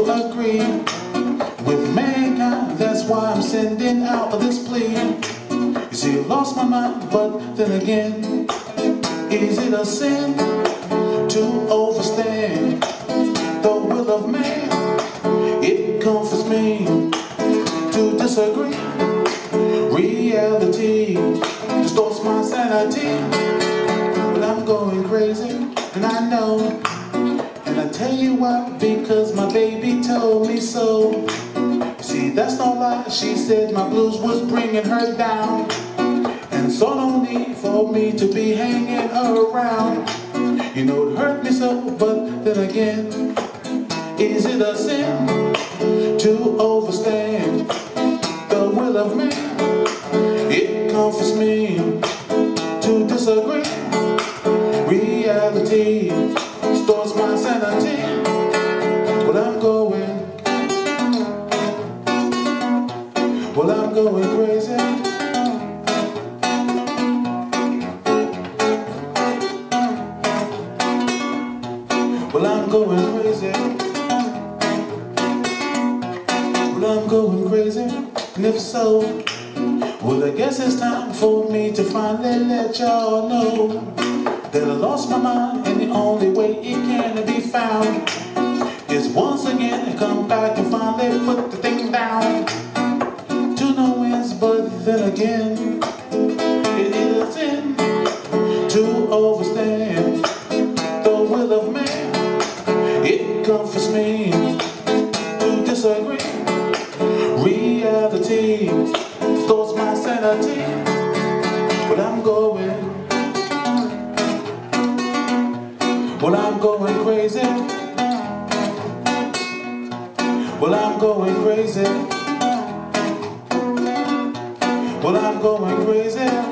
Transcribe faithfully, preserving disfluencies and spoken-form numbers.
to agree with mankind. That's why I'm sending out this plea. You see, I lost my mind, but then again, is it a sin to overstand the will of man? It comforts me to disagree. Reality distorts my sanity. But I'm going crazy, and I know. And I tell you why, because my baby told me so. See, that's no lie, she said my blues was bringing her down. And so no need for me to be hanging around. You know it hurt me so, but then again, is it a sin to overstand the will of man? It comforts me to disagree. Reality distorts my sanity. Well, I'm going, well, I'm going crazy. Well, I'm going crazy. Well, I'm going crazy. And if so, well, I guess it's time for me to finally let y'all know that I lost my mind, and the only way it can be found is once again come back and finally put the thing down. To no ends, but then again, it is in to overstand the will of man. It comforts me to disagree. Reality distorts my sanity. But I'm going, well, I'm going crazy. Well, I'm going crazy. Well, I'm going crazy.